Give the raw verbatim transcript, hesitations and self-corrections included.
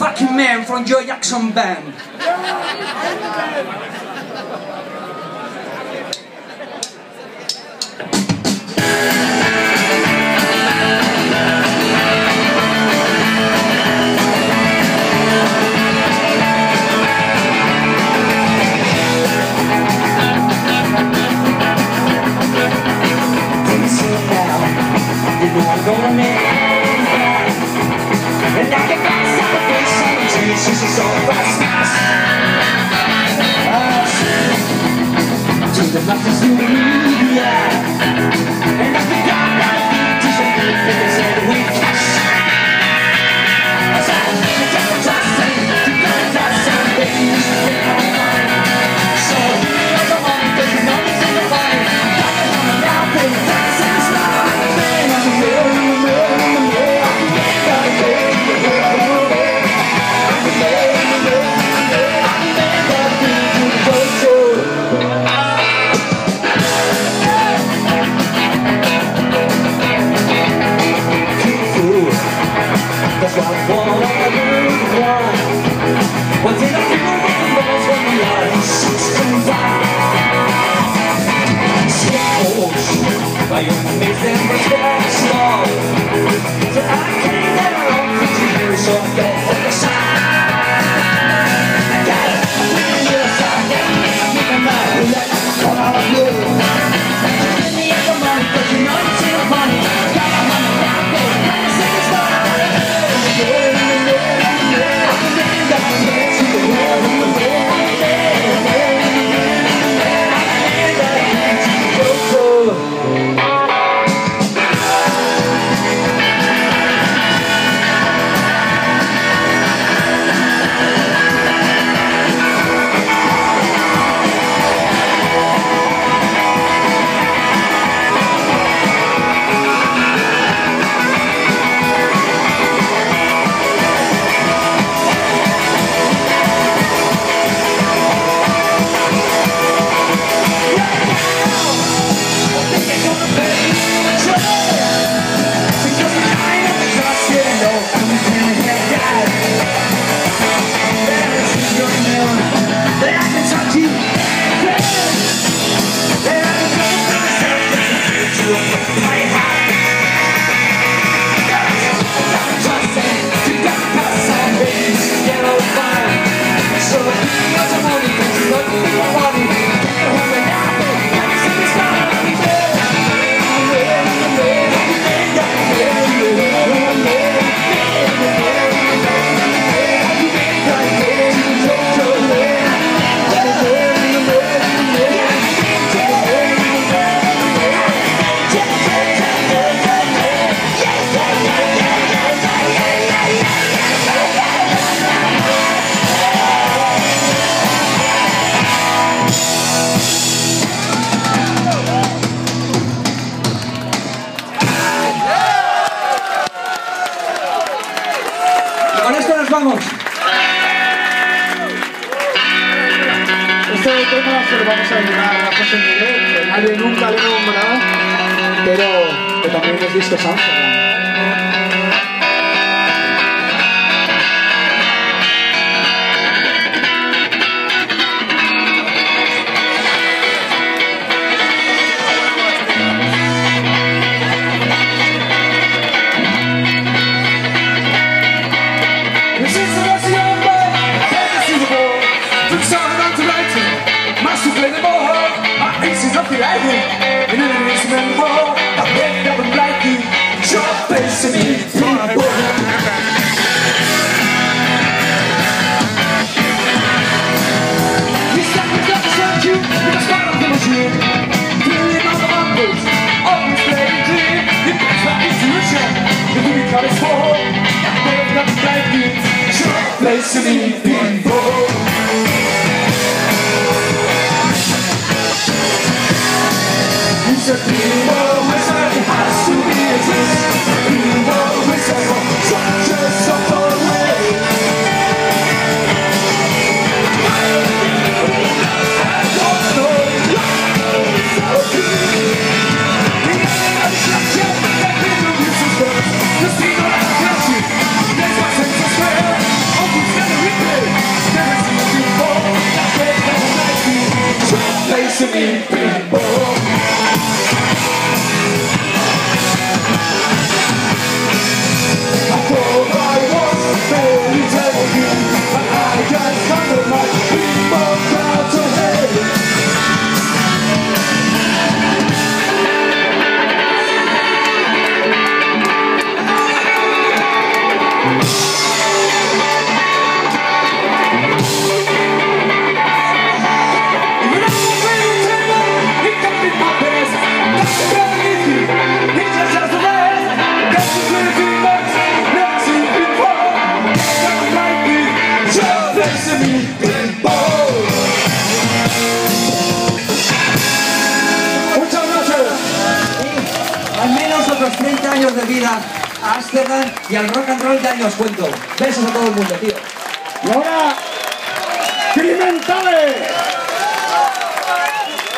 backing man from Joe Jackson Band. Gonna make it, and I can pass out the face on the trees. She's so fast, fast. To the masses in the media, and I think I'm not being to some good things that we cash. So you gotta trust me, you gotta trust me, baby, you should get on mine. So you know the money, cause you know it's in the fire. Got it on the mouth, baby, that's in the smile. Vamos. Este tema se lo vamos a dedicar a José Miguel, que nadie nunca le ha nombrado, pero que también es disco Amsterdam. Listening people. He's a people wizard, he has to be a twist. People wizard from such a subtle way. I don't know why it's so good. The ending of the structure that people use is first. The speed of the country, there's my sense of smell. flexing me, people. I thought I was very taken, but I just can't my people proud to hate. Al menos otros treinta años de vida a Amsterdam y al rock and roll, ya ni os cuento. Besos a todo el mundo, tío. Y ahora, Crimentales.